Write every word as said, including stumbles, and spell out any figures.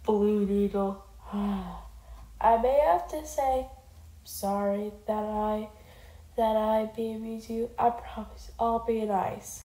Blue needle. I may have to say sorry that I that I babied you. I promise I'll be nice.